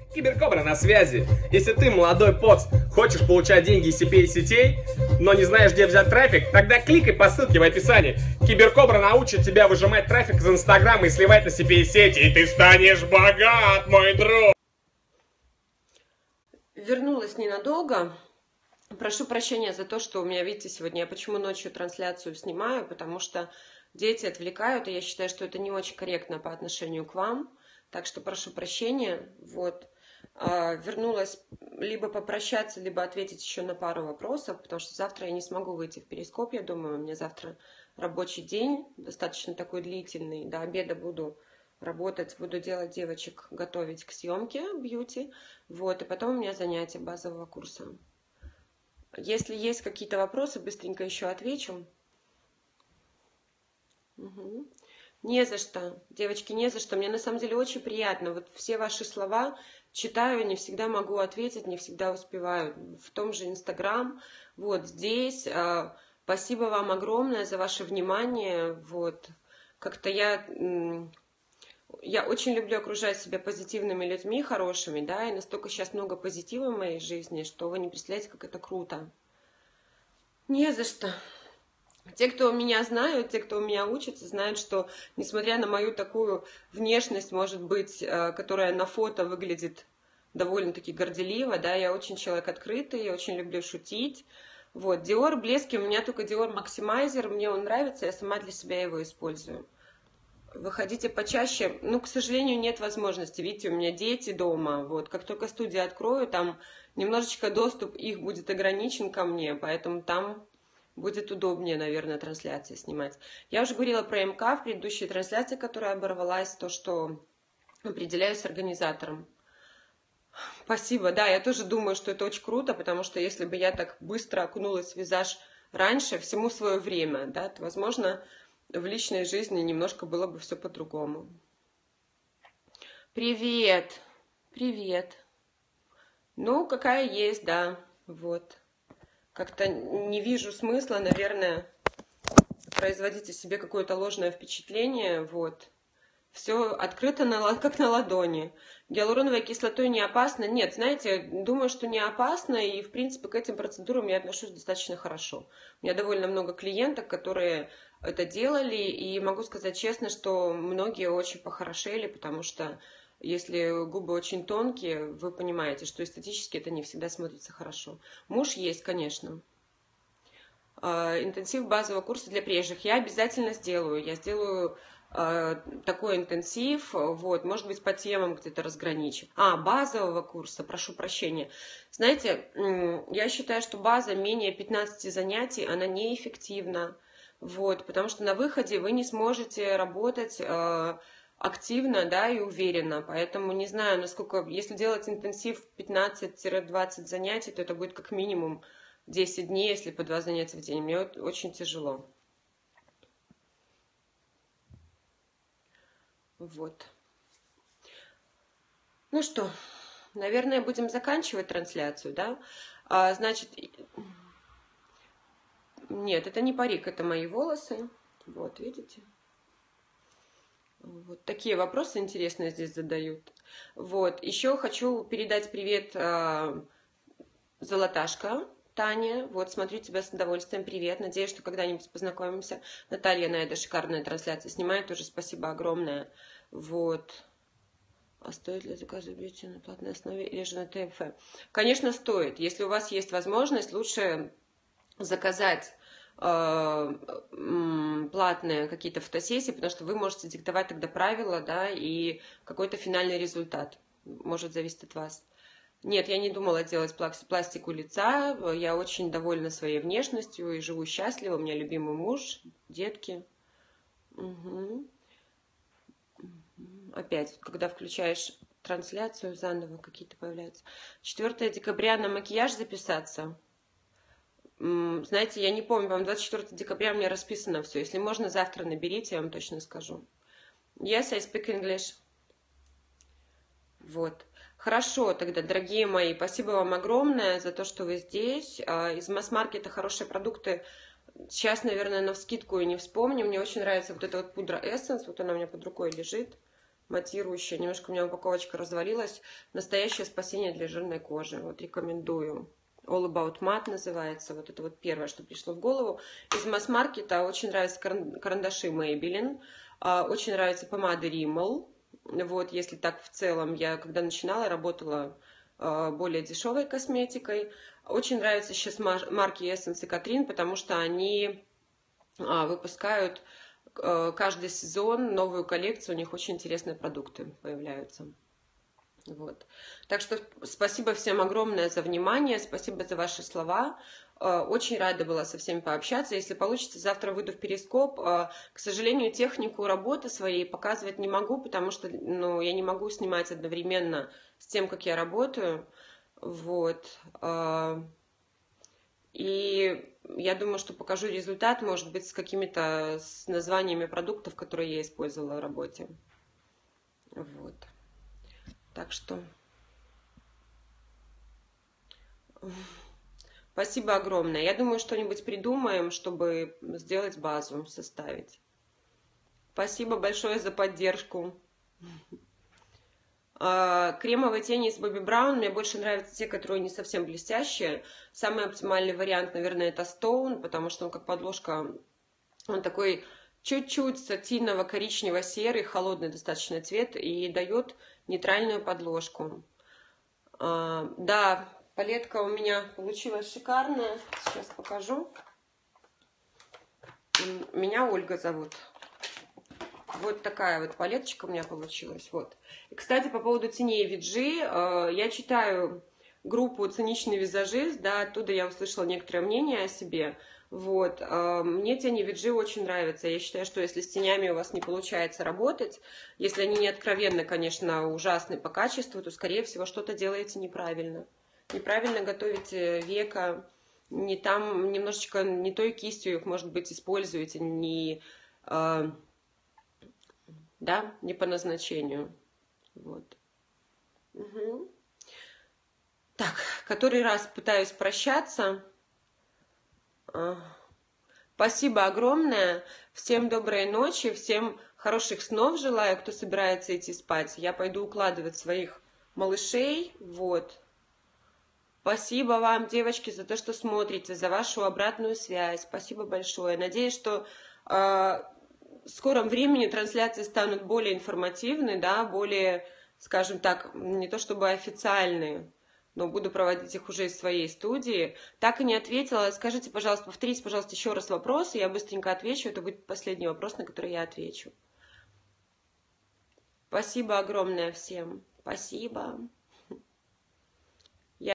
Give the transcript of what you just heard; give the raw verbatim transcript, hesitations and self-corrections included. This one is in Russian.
Киберкобра на связи. Если ты, молодой поц, хочешь получать деньги из си пи эй-сетей, но не знаешь, где взять трафик, тогда кликай по ссылке в описании. Киберкобра научит тебя выжимать трафик из Инстаграма и сливать на си пи эй-сети, и ты станешь богат, мой друг! Вернулась ненадолго. Прошу прощения за то, что у меня, видите, сегодня я почему ночью трансляцию снимаю, потому что дети отвлекают, и я считаю, что это не очень корректно по отношению к вам. Так что прошу прощения. Вот. Вернулась либо попрощаться, либо ответить еще на пару вопросов, потому что завтра я не смогу выйти в перископ, я думаю, у меня завтра рабочий день, достаточно такой длительный, до обеда буду работать, буду делать девочек, готовить к съемке бьюти, вот, и потом у меня занятия базового курса. Если есть какие-то вопросы, быстренько еще отвечу. Угу. Не за что, девочки, не за что. Мне на самом деле очень приятно. Вот все ваши слова читаю, не всегда могу ответить, не всегда успеваю. В том же Инстаграм, вот здесь. Спасибо вам огромное за ваше внимание. Вот. Как-то я, я очень люблю окружать себя позитивными людьми, хорошими, да, и настолько сейчас много позитива в моей жизни, что вы не представляете, как это круто. Не за что. Те, кто меня знают, те, кто у меня учится, знают, что несмотря на мою такую внешность, может быть, которая на фото выглядит довольно-таки горделиво, да, я очень человек открытый, я очень люблю шутить. Вот, Dior блески, у меня только Dior Maximizer, мне он нравится, я сама для себя его использую. Выходите почаще, ну, к сожалению, нет возможности, видите, у меня дети дома, вот, как только студию открою, там немножечко доступ их будет ограничен ко мне, поэтому там будет удобнее, наверное, трансляции снимать. Я уже говорила про МК в предыдущей трансляции, которая оборвалась, то, что определяюсь организатором. Спасибо, да, я тоже думаю, что это очень круто, потому что если бы я так быстро окунулась в визаж раньше, всему свое время, да, то, возможно, в личной жизни немножко было бы все по-другому. Привет, привет. Ну, какая есть, да, вот. Как-то не вижу смысла, наверное, производить о себе какое-то ложное впечатление, вот. Все открыто, на, как на ладони. Гиалуроновой кислотой не опасно? Нет, знаете, думаю, что не опасно, и, в принципе, к этим процедурам я отношусь достаточно хорошо. У меня довольно много клиенток, которые это делали, и могу сказать честно, что многие очень похорошели, потому что если губы очень тонкие, вы понимаете, что эстетически это не всегда смотрится хорошо. Муж есть, конечно. Интенсив базового курса для приезжих я обязательно сделаю. Я сделаю такой интенсив, вот, может быть, по темам где-то разграничим. А, базового курса, прошу прощения. Знаете, я считаю, что база менее пятнадцати занятий, она неэффективна, вот, потому что на выходе вы не сможете работать активно, да, и уверенно, поэтому не знаю, насколько, если делать интенсив пятнадцать-двадцать занятий, то это будет как минимум десять дней, если по два занятия в день. Мне очень тяжело. Вот. Ну что, наверное, будем заканчивать трансляцию, да? А, значит, нет, это не парик, это мои волосы. Вот, видите? Вот такие вопросы интересные здесь задают. Вот, еще хочу передать привет э, Золоташка Таня. Вот, смотрю тебя с удовольствием. Привет. Надеюсь, что когда-нибудь познакомимся. Наталья на этой шикарной трансляции снимает. Тоже спасибо огромное. Вот. А стоит ли заказывать бьюти на платной основе или же на тэ эф э? Конечно, стоит. Если у вас есть возможность, лучше заказать платные какие-то фотосессии, потому что вы можете диктовать тогда правила, да, и какой-то финальный результат может зависеть от вас. Нет, я не думала делать пластику лица, я очень довольна своей внешностью и живу счастливо, у меня любимый муж, детки. Угу. Опять, когда включаешь трансляцию, заново какие-то появляются. четвёртого декабря на макияж записаться. Знаете, я не помню, вам двадцать четвёртого декабря у меня расписано все. Если можно, завтра наберите, я вам точно скажу. Yes, I speak English. Вот. Хорошо, тогда, дорогие мои, спасибо вам огромное за то, что вы здесь. Из масс-маркета хорошие продукты. Сейчас, наверное, навскидку и не вспомню. Мне очень нравится вот эта вот пудра Essence. Вот она у меня под рукой лежит. матирующая. Немножко у меня упаковочка развалилась. Настоящее спасение для жирной кожи. Вот рекомендую. All About Matte называется. Вот это вот первое, что пришло в голову. Из масс-маркета очень нравятся карандаши Maybelline. Очень нравятся помады Rimmel. Вот, если так в целом, я когда начинала, работала более дешевой косметикой. Очень нравятся сейчас марки Essence и Catrice, потому что они выпускают каждый сезон новую коллекцию, у них очень интересные продукты появляются. Вот. Так что спасибо всем огромное за внимание, спасибо за ваши слова. Очень рада была со всеми пообщаться. Если получится, завтра выйду в Перископ. К сожалению, технику работы своей показывать не могу, потому что ну, я не могу снимать одновременно с тем, как я работаю. Вот. И я думаю, что покажу результат, может быть, с какими-то с названиями продуктов, которые я использовала в работе. Вот. Так что спасибо огромное. Я думаю, что-нибудь придумаем, чтобы сделать базу, составить. Спасибо большое за поддержку. Кремовые тени из Bobbi Brown. Мне больше нравятся те, которые не совсем блестящие. Самый оптимальный вариант, наверное, это Stone, потому что он как подложка, он такой чуть-чуть сатиново-коричнево-серый, холодный достаточно цвет и дает нейтральную подложку. Да, палетка у меня получилась шикарная. Сейчас покажу. Меня Ольга зовут. Вот такая вот палеточка у меня получилась. Вот. И, кстати, по поводу теней Виджи, я читаю группу «Циничный визажист», да, оттуда я услышала некоторое мнение о себе. Вот. Мне тени Виджи очень нравятся. Я считаю, что если с тенями у вас не получается работать, если они не откровенно, конечно, ужасны по качеству, то, скорее всего, что-то делаете неправильно. Неправильно готовите века, не там, немножечко не той кистью их, может быть, используете, не... Да, не по назначению. Вот. Угу. Так, который раз пытаюсь прощаться. Спасибо огромное. Всем доброй ночи, всем хороших снов желаю, кто собирается идти спать. Я пойду укладывать своих малышей. Вот. Спасибо вам, девочки, за то, что смотрите, за вашу обратную связь. Спасибо большое. Надеюсь, что... В скором времени трансляции станут более информативны, да, более, скажем так, не то чтобы официальные, но буду проводить их уже из своей студии. Так и не ответила. Скажите, пожалуйста, повторите, пожалуйста, еще раз вопрос, и я быстренько отвечу. Это будет последний вопрос, на который я отвечу. Спасибо огромное всем. Спасибо.